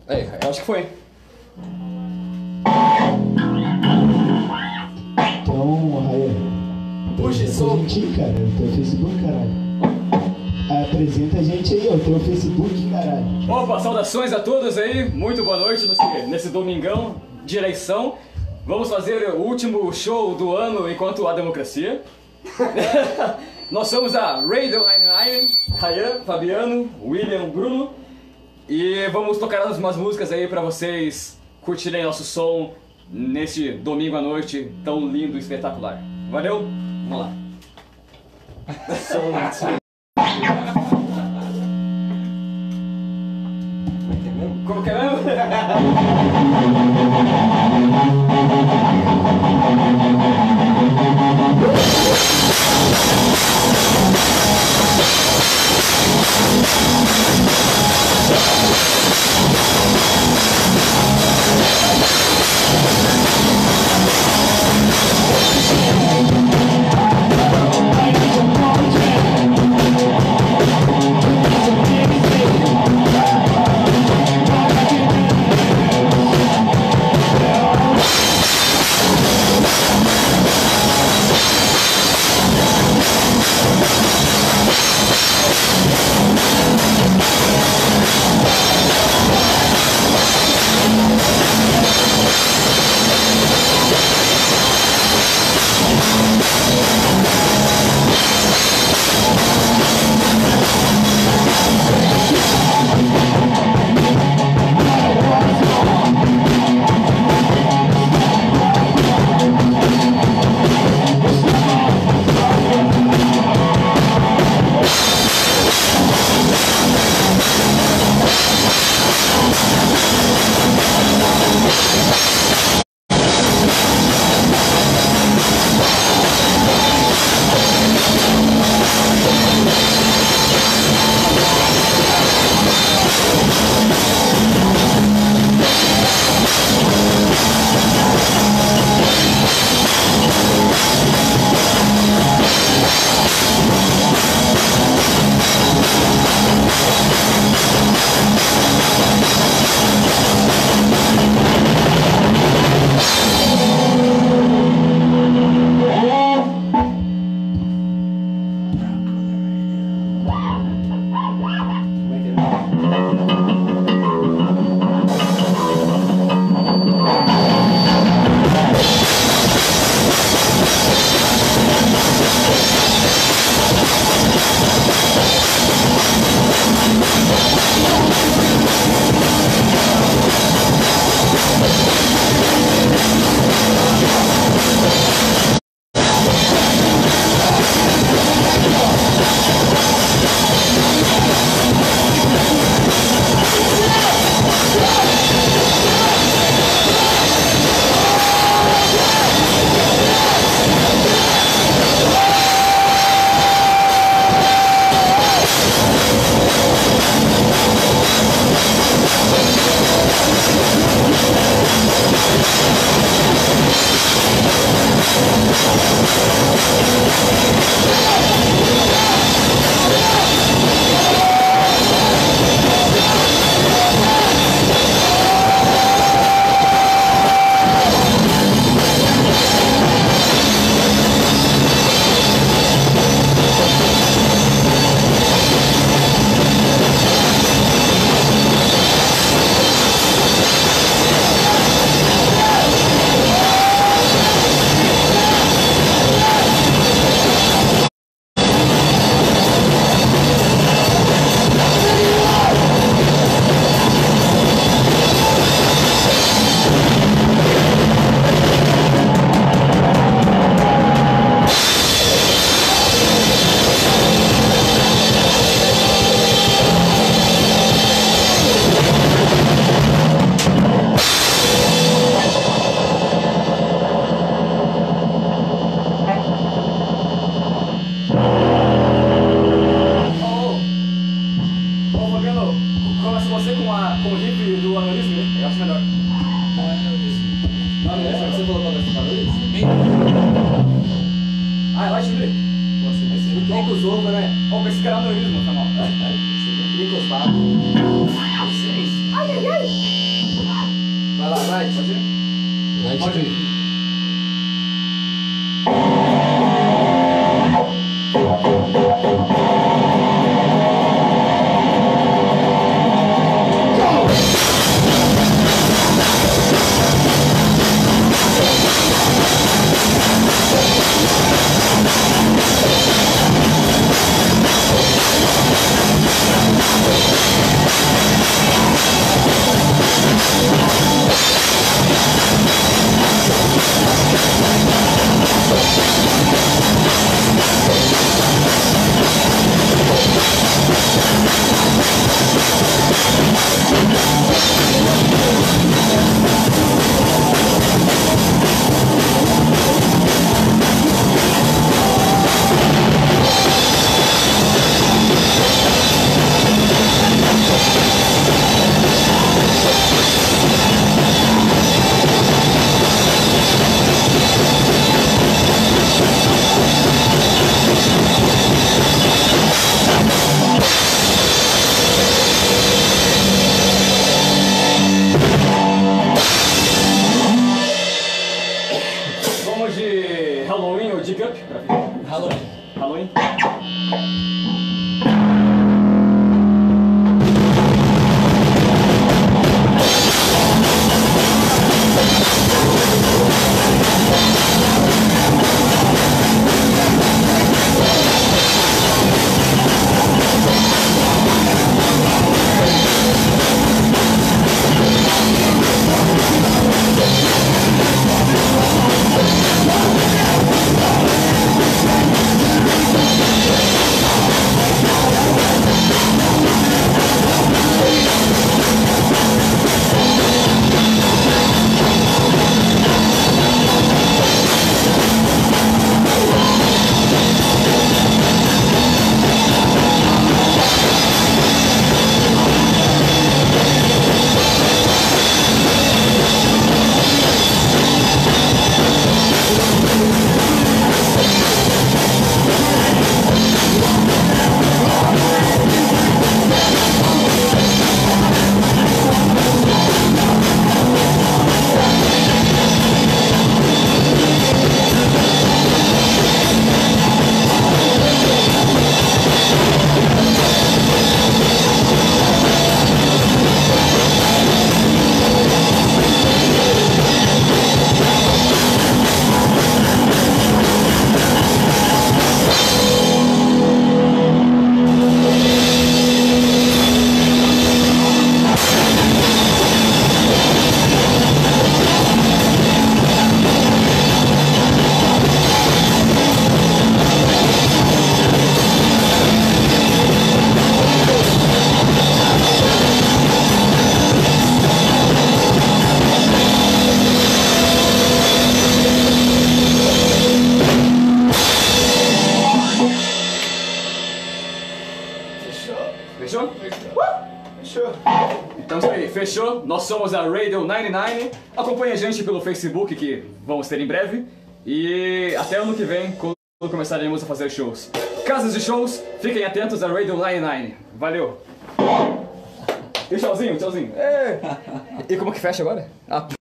É, eu acho que foi. Então, Raia, Puxa, som. cara, o teu Facebook, caralho. Apresenta a gente aí, ó, o teu Facebook, caralho. Opa, saudações a todos aí, muito boa noite nesse domingão de eleição. Vamos fazer o último show do ano enquanto há democracia. Nós somos a Radio 99, Rayan, Fabiano, William, Bruno. E vamos tocar umas músicas aí pra vocês curtirem nosso som neste domingo à noite tão lindo e espetacular. Valeu? Vamos lá. Como que é mesmo? Louco, né? Ó, esse cara é aneurisma, tá mal. Você não queria encostar. Vocês. Ai, ai, ai! Pode ir. Vamos de Halloween ou Dig Up? Halloween. Halloween? Fechou? Fechou. Então isso aí, fechou? Nós somos a Radio 99. Acompanhe a gente pelo Facebook, que vamos ter em breve. E até ano que vem, quando começaremos a fazer shows. Casas de shows, fiquem atentos à Radio 99. Valeu! E tchauzinho, tchauzinho. E como que fecha agora?